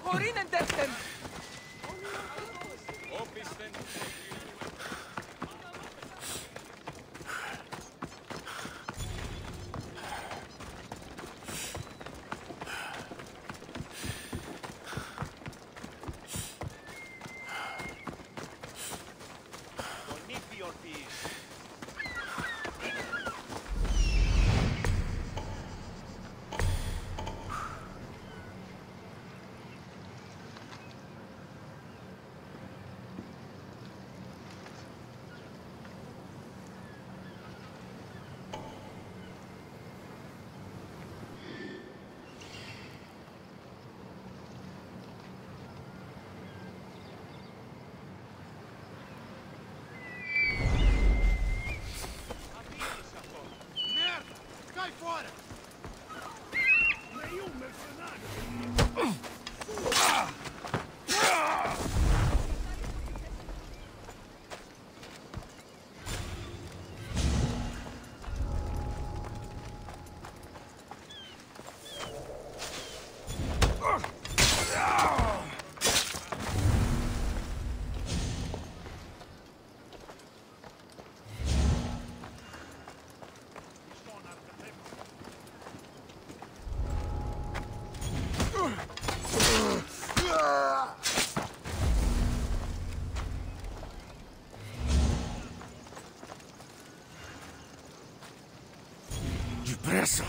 Depressa!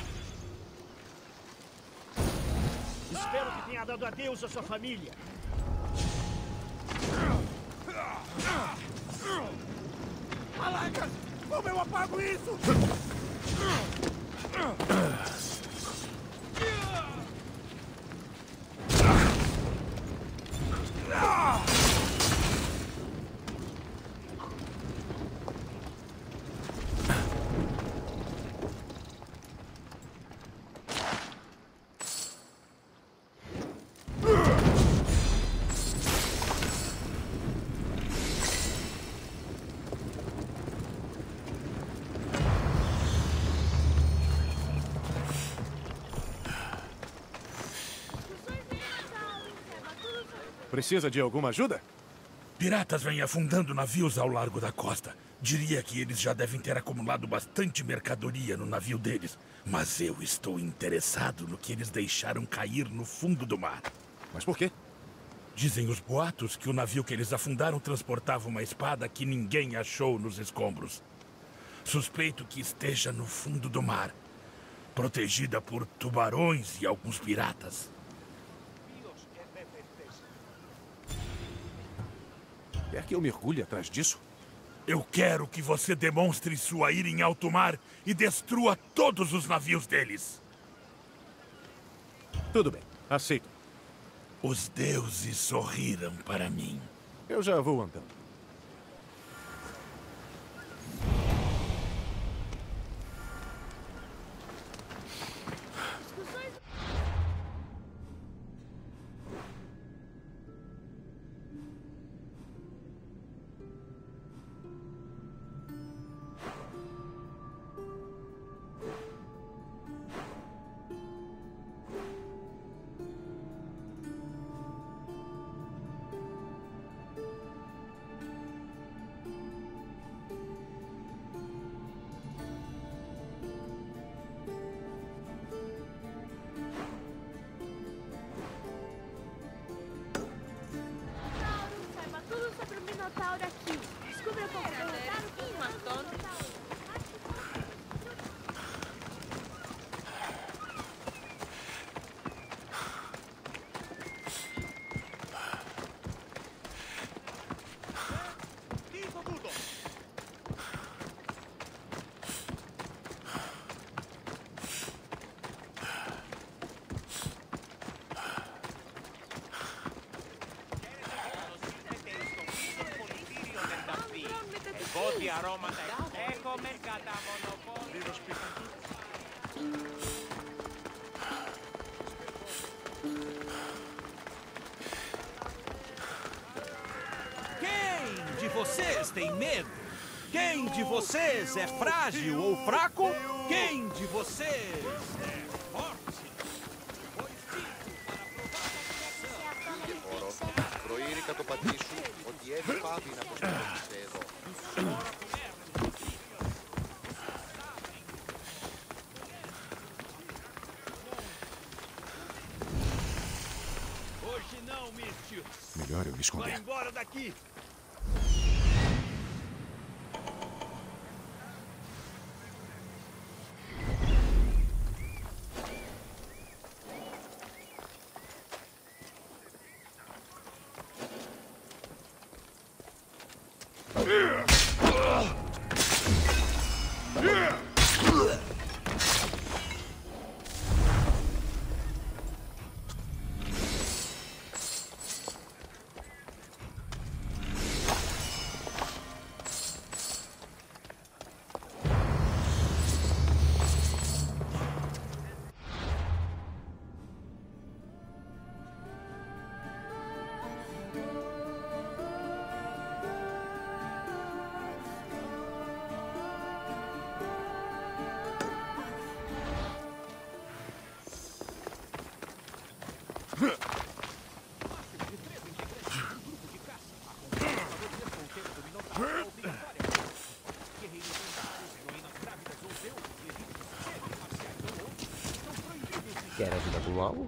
Espero que tenha dado adeus à sua família. Malacas! Como eu apago isso? Precisa de alguma ajuda? Piratas vêm afundando navios ao largo da costa. Diria que eles já devem ter acumulado bastante mercadoria no navio deles. Mas eu estou interessado no que eles deixaram cair no fundo do mar. Mas por quê? Dizem os boatos que o navio que eles afundaram transportava uma espada que ninguém achou nos escombros. Suspeito que esteja no fundo do mar, protegida por tubarões e alguns piratas. Quer que eu mergulhe atrás disso? Eu quero que você demonstre sua ira em alto mar e destrua todos os navios deles. Tudo bem, aceito. Os deuses sorriram para mim. Eu já vou andando. Quem de vocês tem medo? Quem de vocês é frágil ou fraco? Quem de vocês é forte? Pois digo para provar a απαντήσου ότι δεν πάβει να προστατεύεσαι εδώ. Hoje não, Mitchell. Melhor eu me Vai esconder. embora daqui. Quer ajuda com algo?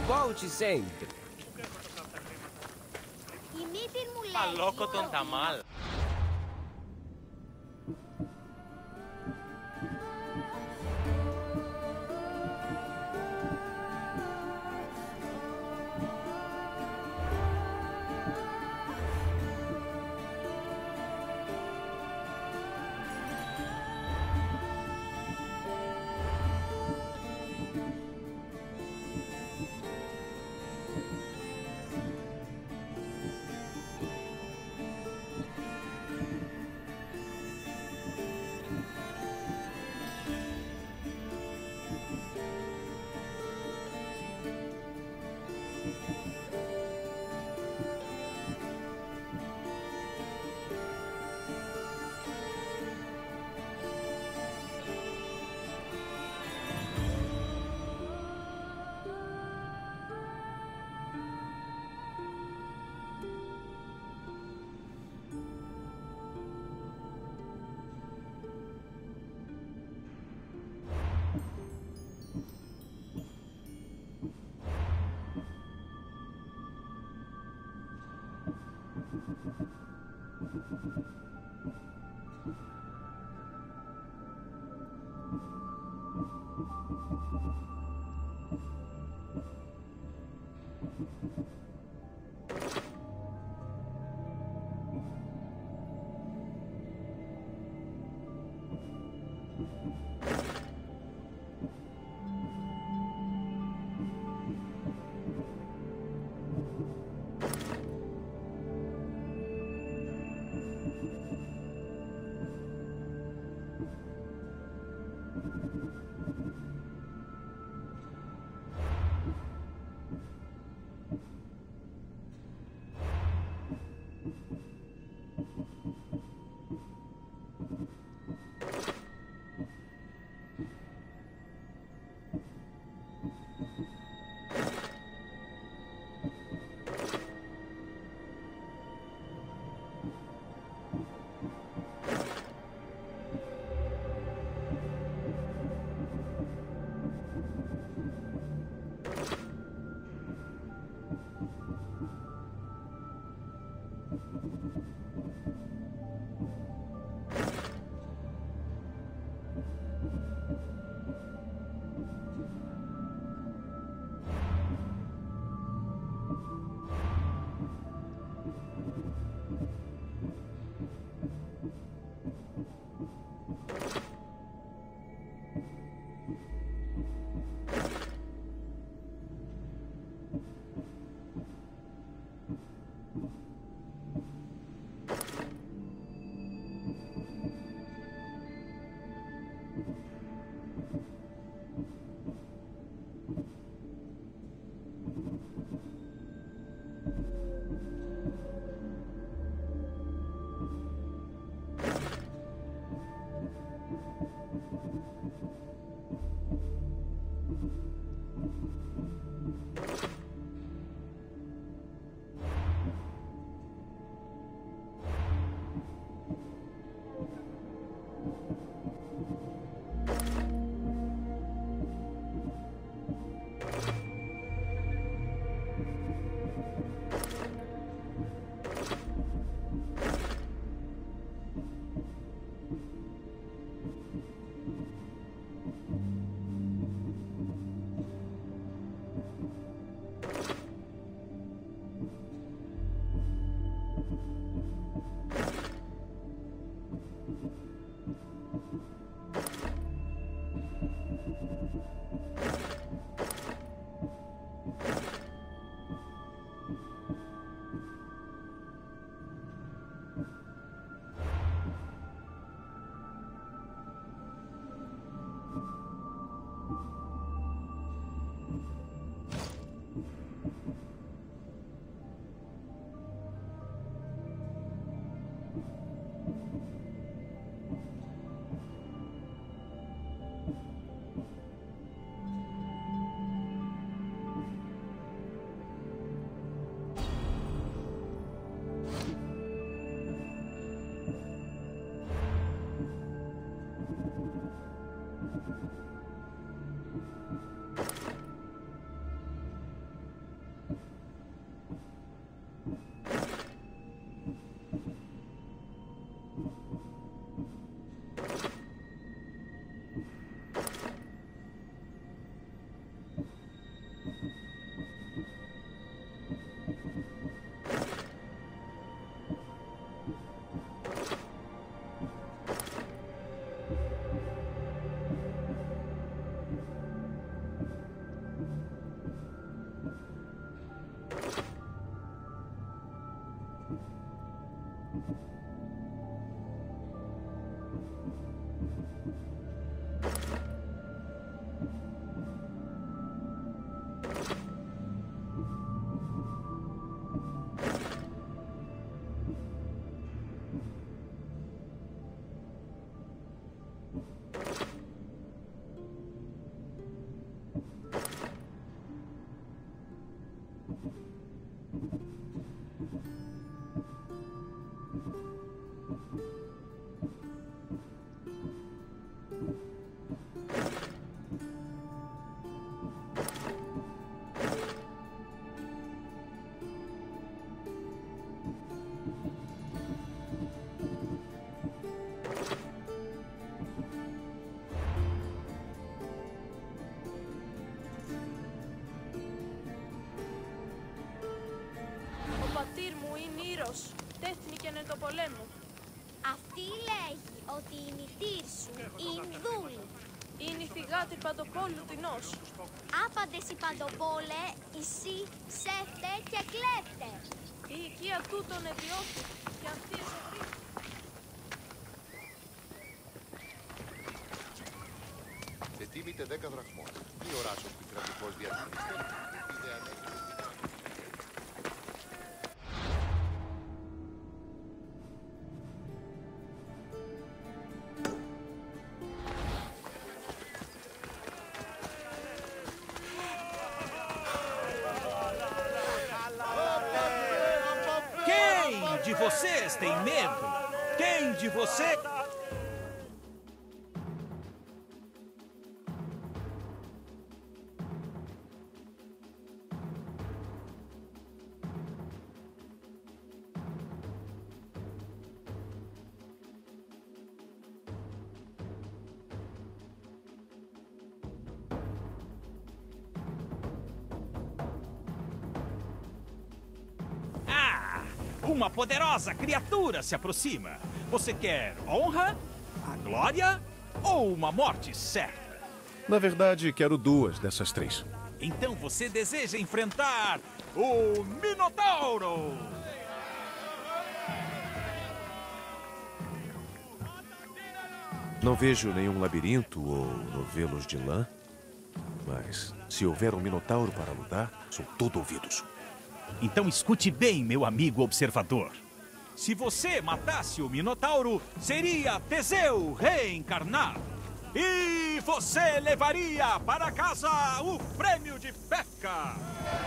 Volte sempre. Imite il muletto. Maloko ton tamal. Ο πατήρ μου είναι ήρωος. Τέθνηκε εν το πολέμου. Αυτή λέγει ότι η μητήρ σου, η Ινδούλη. Είναι η θυγάτη παντοπόλου τεινός. Άπαντες οι παντοπόλε, εσύ, ψεύτε και κλέφτε. Η οικία τούτον εδιώθη και αυτή εσωβρή. Ετοίμητε 10 δραχμών. Μη οράσω στην κρατικός διαχειριστή. Quem de vocês tem medo? Quem de vocês... Uma poderosa criatura se aproxima. Você quer honra, a glória ou uma morte certa? Na verdade, quero duas dessas três. Então você deseja enfrentar o Minotauro! Não vejo nenhum labirinto ou novelos de lã, mas se houver um minotauro para lutar, sou todo ouvidos. Então escute bem, meu amigo observador. Se você matasse o Minotauro, seria Teseu reencarnado. E você levaria para casa o prêmio de pesca.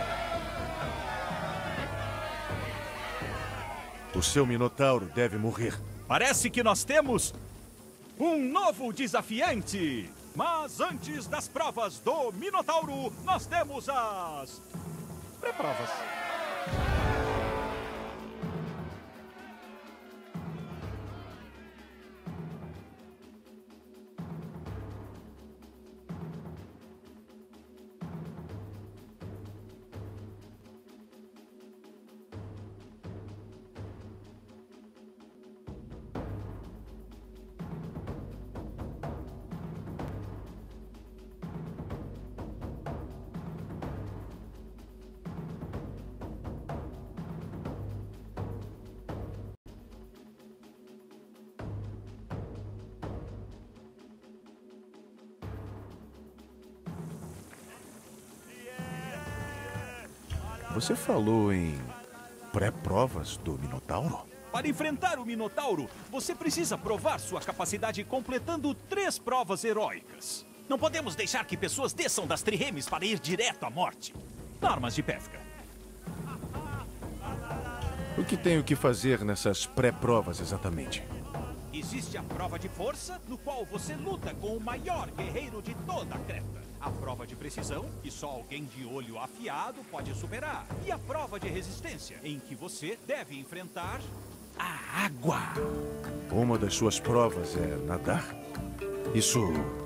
O seu minotauro deve morrer. Parece que nós temos um novo desafiante. Mas antes das provas do Minotauro, nós temos as pré-provas. Você falou em pré-provas do Minotauro? Para enfrentar o Minotauro, você precisa provar sua capacidade completando 3 provas heróicas. Não podemos deixar que pessoas desçam das triremes para ir direto à morte. Normas de pesca. O que tenho que fazer nessas pré-provas exatamente? Existe a prova de força, no qual você luta com o maior guerreiro de toda a Creta. A prova de precisão, que só alguém de olho afiado pode superar. E a prova de resistência, em que você deve enfrentar a água. Uma das suas provas é nadar? Isso...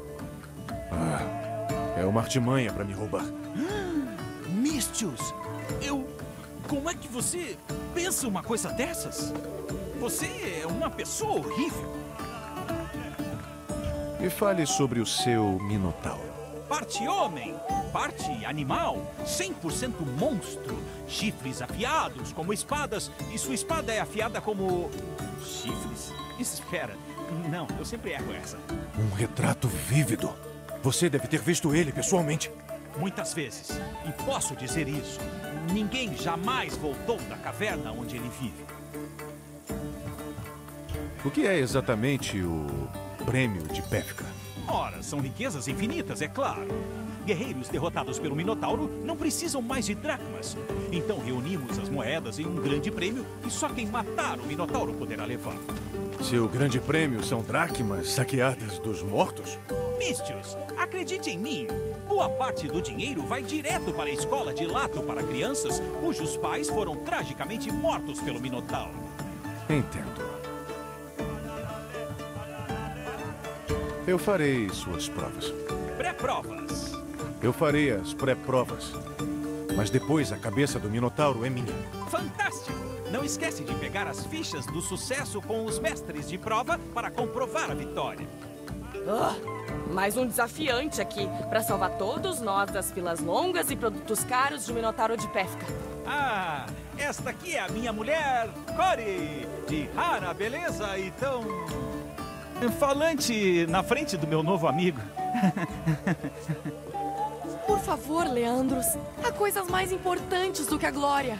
é uma artimanha para me roubar. Mistios, como é que você pensa uma coisa dessas? Você é uma pessoa horrível. Me fale sobre o seu Minotauro. parte homem, parte animal, 100% monstro, chifres afiados como espadas, e sua espada é afiada como... chifres? Espera, não, eu sempre erro essa. Um retrato vívido. Você deve ter visto ele pessoalmente. Muitas vezes. E posso dizer isso. Ninguém jamais voltou da caverna onde ele vive. O que é exatamente o prêmio de Pefka? Ora, são riquezas infinitas, é claro. Guerreiros derrotados pelo Minotauro não precisam mais de dracmas. Então reunimos as moedas em um grande prêmio e só quem matar o Minotauro poderá levar. Seu grande prêmio são dracmas saqueadas dos mortos? Mistios, acredite em mim. Boa parte do dinheiro vai direto para a escola de lato para crianças cujos pais foram tragicamente mortos pelo Minotauro. Entendo. Eu farei suas provas. Pré-provas. Eu farei as pré-provas. Mas depois a cabeça do Minotauro é minha. Fantástico! Não esquece de pegar as fichas do sucesso com os mestres de prova para comprovar a vitória. Mais um desafiante aqui, para salvar todos nós das filas longas e produtos caros de Minotauro de Pefka. Ah, esta aqui é a minha mulher, Cori, de rara beleza e tão... falante na frente do meu novo amigo. Por favor, Leandros, há coisas mais importantes do que a glória.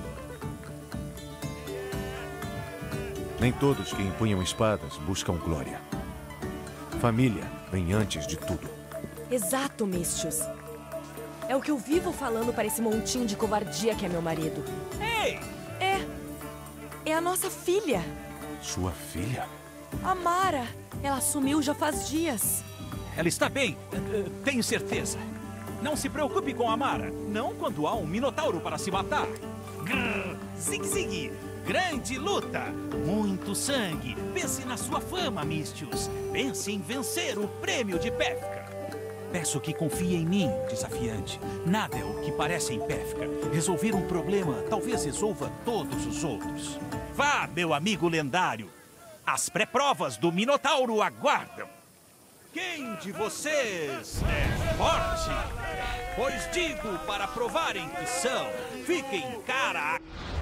Nem todos que empunham espadas buscam glória. Família vem antes de tudo. Exato, Mistios. É o que eu vivo falando para esse montinho de covardia que é meu marido. Ei! É a nossa filha. Sua filha? A Mara. Ela sumiu já faz dias. Ela está bem, tenho certeza. Não se preocupe com a Mara. Não quando há um Minotauro para se matar. Grrr, zig-zig. Grande luta. Muito sangue. Pense na sua fama, Mistios. Pense em vencer o prêmio de Pefka. Peço que confie em mim, desafiante. Nada é o que parece em Pefka. Resolver um problema talvez resolva todos os outros. Vá, meu amigo lendário. As pré-provas do Minotauro aguardam. Quem de vocês é forte? Pois digo para provarem que são. Fiquem cara a...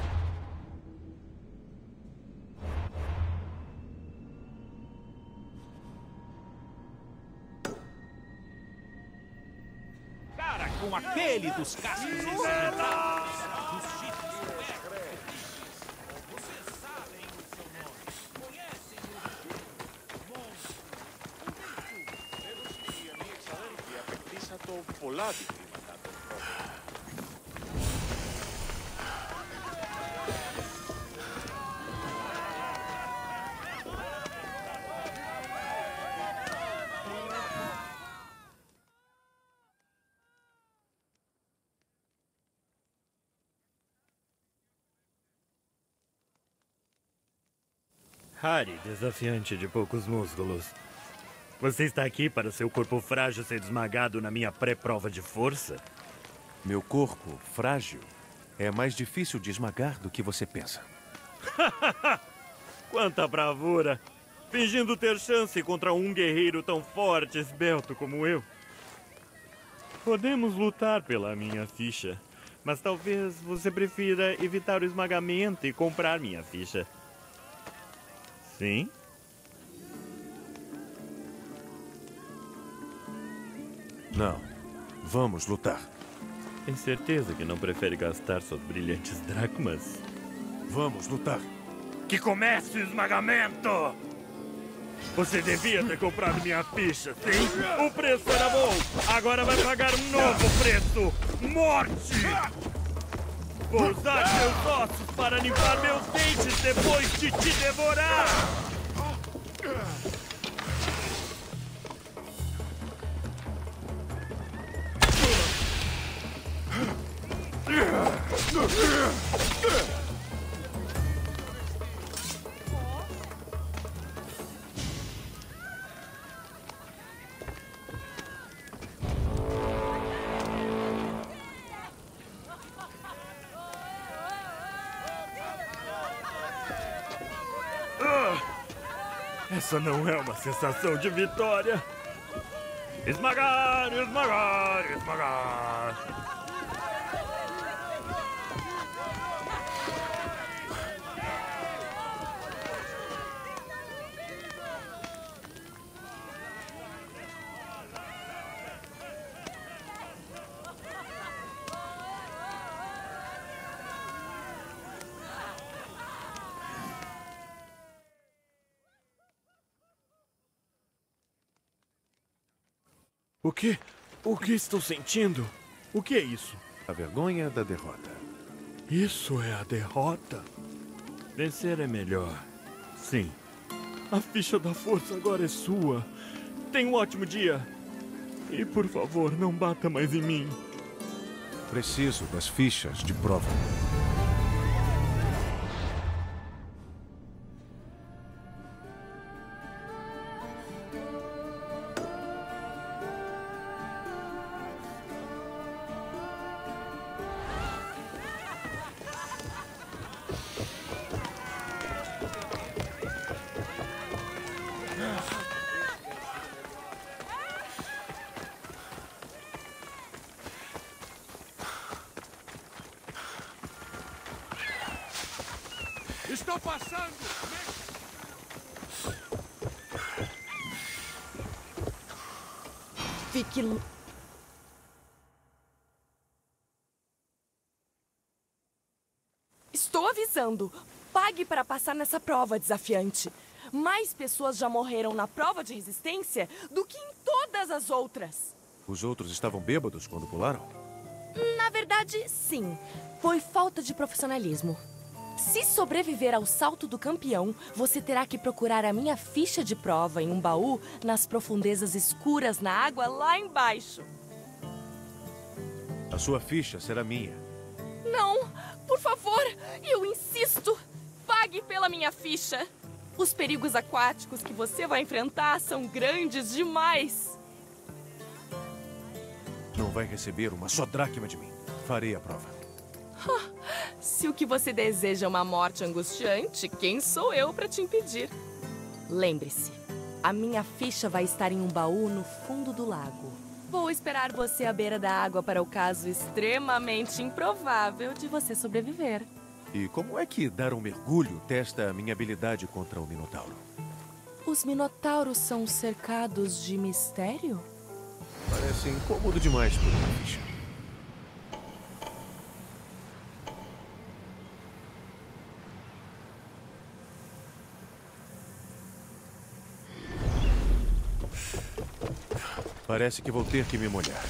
cara com aquele dos cascos ensanguentados, dos chifres cobertos. Vocês sabem o seu nome, conhecem o Harry, desafiante de poucos músculos. Você está aqui para seu corpo frágil ser esmagado na minha pré-prova de força? Meu corpo frágil é mais difícil de esmagar do que você pensa. Quanta bravura! Fingindo ter chance contra um guerreiro tão forte e esbelto como eu. Podemos lutar pela minha ficha, mas talvez você prefira evitar o esmagamento e comprar minha ficha. Sim? Não. Vamos lutar. Tem certeza que não prefere gastar suas brilhantes dracmas? Vamos lutar. Que comece o esmagamento! Você devia ter comprado minha ficha, sim? O preço era bom! Agora vai pagar um novo preço! Morte! Vou usar meus ossos para limpar meus dentes depois de te devorar! Essa não é uma sensação de vitória. Esmagar, esmagar, esmagar. O quê? O que estou sentindo? O que é isso? A vergonha da derrota. Isso é a derrota? Vencer é melhor. Sim. A ficha da força agora é sua. Tenha um ótimo dia. E, por favor, não bata mais em mim. Preciso das fichas de prova. Estou passando! Fique... Estou avisando. Pague para passar nessa prova desafiante. Mais pessoas já morreram na prova de resistência do que em todas as outras. Os outros estavam bêbados quando pularam? Na verdade, sim. Foi falta de profissionalismo. Se sobreviver ao salto do campeão, você terá que procurar a minha ficha de prova em um baú nas profundezas escuras na água lá embaixo. A sua ficha será minha. Não, por favor, eu insisto. Pague pela minha ficha. Os perigos aquáticos que você vai enfrentar são grandes demais. Não vai receber uma só dracma de mim. Farei a prova. Se o que você deseja é uma morte angustiante, quem sou eu para te impedir? Lembre-se, a minha ficha vai estar em um baú no fundo do lago. Vou esperar você à beira da água para o caso extremamente improvável de você sobreviver. E como é que dar um mergulho testa a minha habilidade contra o Minotauro? Os Minotauros são cercados de mistério? Parece incômodo demais por uma ficha. Parece que vou ter que me molhar.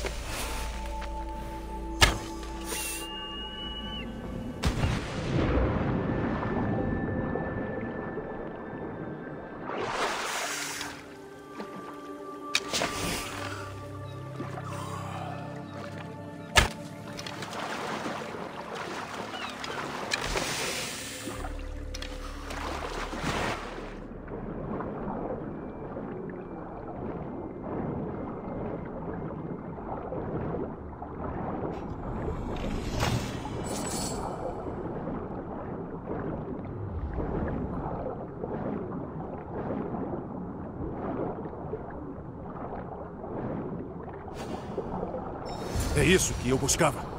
É isso que eu buscava.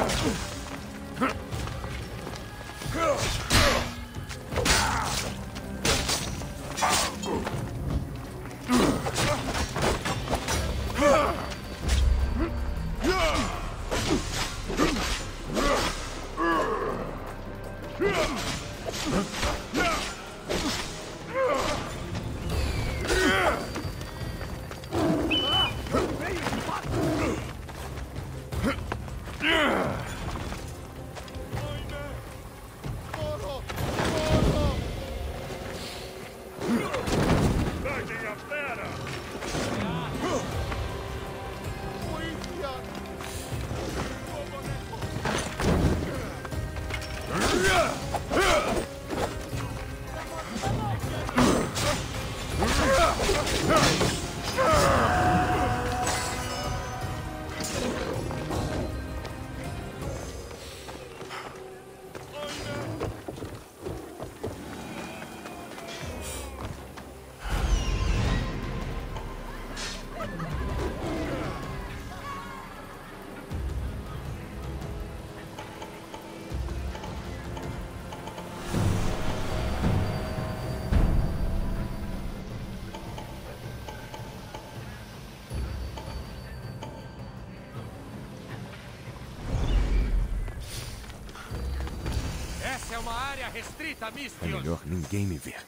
Essa é uma área restrita, É Misthios. melhor ninguém me ver.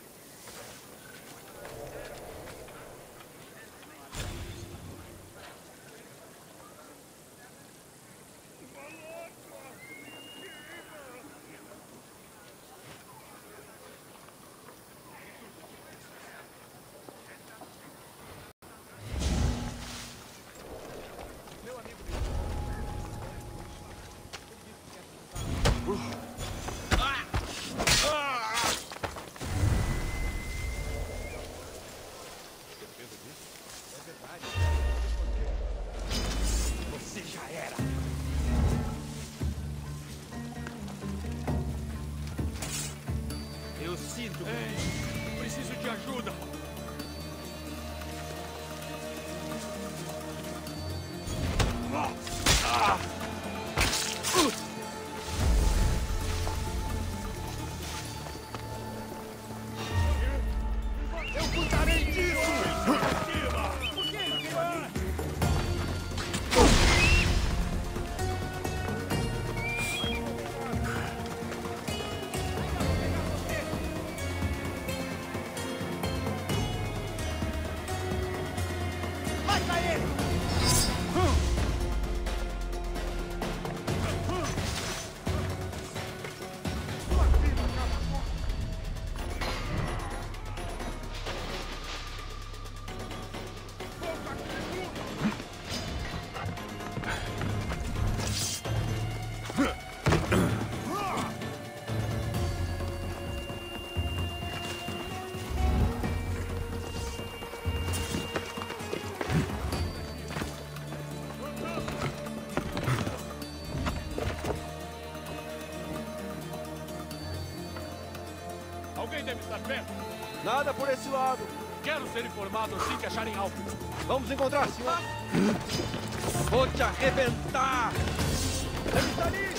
Você já era. Eu sinto. Ei, preciso de ajuda. Eu cuidarei disso! Por que ele veio ali? Mata ele! Alguém deve estar perto. Nada por esse lado. Quero ser informado assim que acharem algo. Vamos encontrar, senhor. Vou te arrebentar! Ele está ali!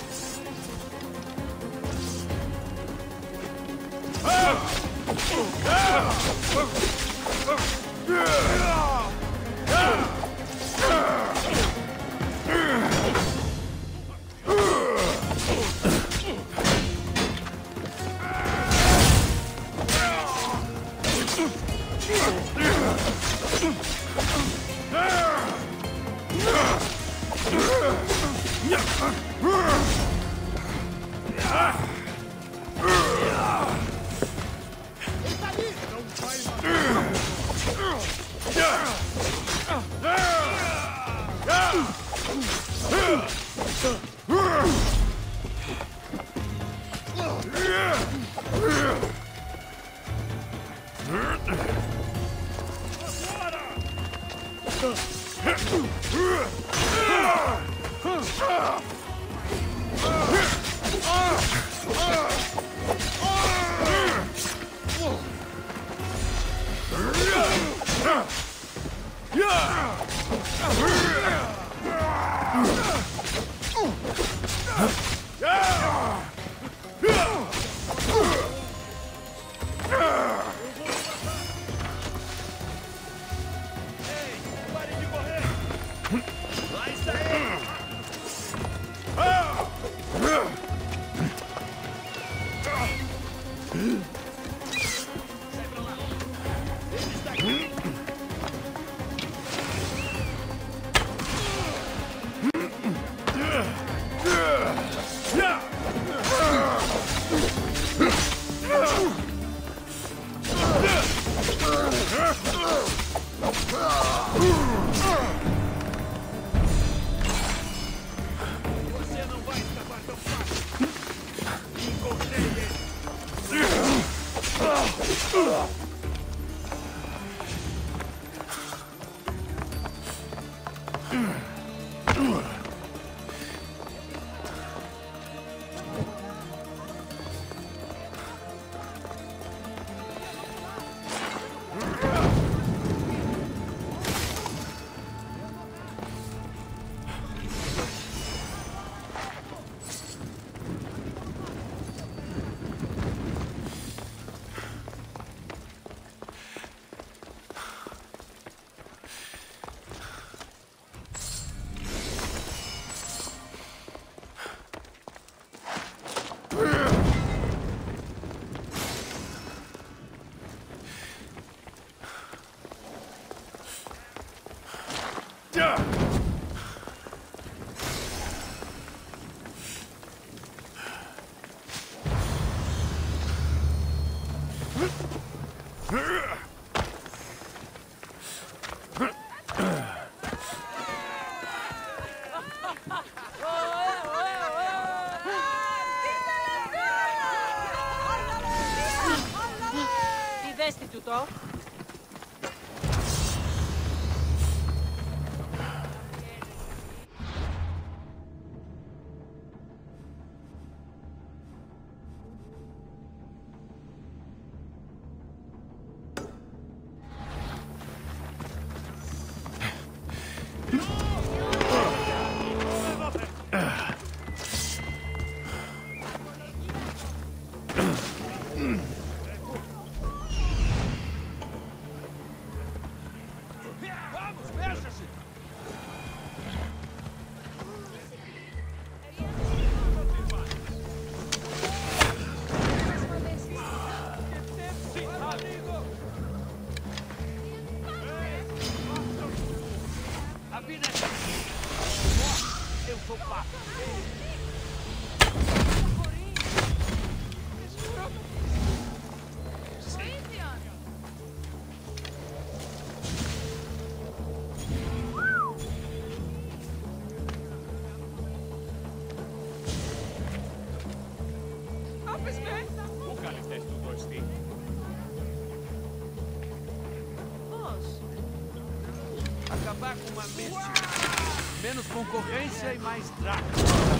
Τι δέστη του το? Πού καλυφθές του το εστί? Πώς? Acabar com uma mente. Menos concorrência e mais draco.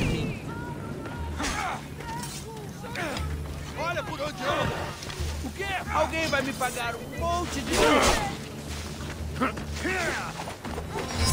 Olha por onde eu... O quê? Alguém vai me pagar um monte de dinheiro.